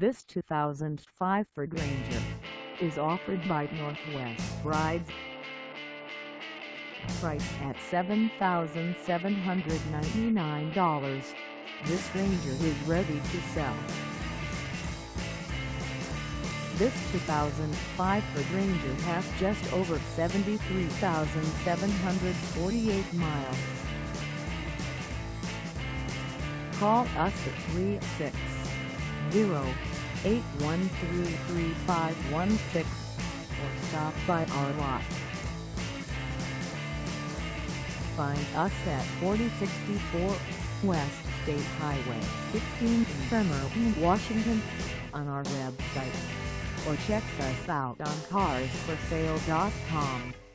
This 2005 Ford Ranger is offered by Northwest Rides. Priced at $7,799, this Ranger is ready to sell. This 2005 Ford Ranger has just over 73,748 miles. Call us at 360-813-3516 or stop by our lot. Find us at 4064 West State Highway 15 in Bremerton, Washington, on our website, or check us out on carsforsale.com.